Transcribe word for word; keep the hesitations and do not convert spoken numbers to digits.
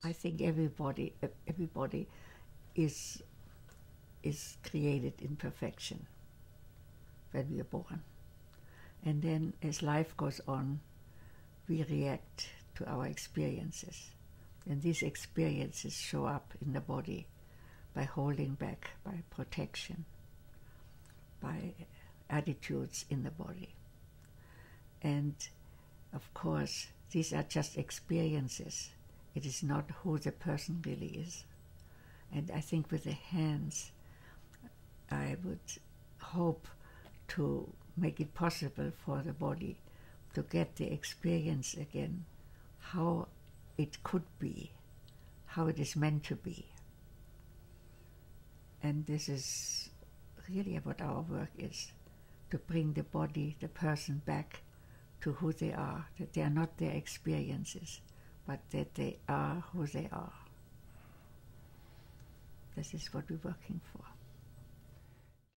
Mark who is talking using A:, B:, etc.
A: I think everybody, everybody is, is created in perfection when we are born. And then as life goes on, we react to our experiences. And these experiences show up in the body by holding back, by protection, by attitudes in the body. And of course, these are just experiences. It is not who the person really is. And I think with the hands, I would hope to make it possible for the body to get the experience again, how it could be, how it is meant to be. And this is really what our work is, to bring the body, the person back to who they are, that they are not their experiences, but that they are who they are. This is what we're working for.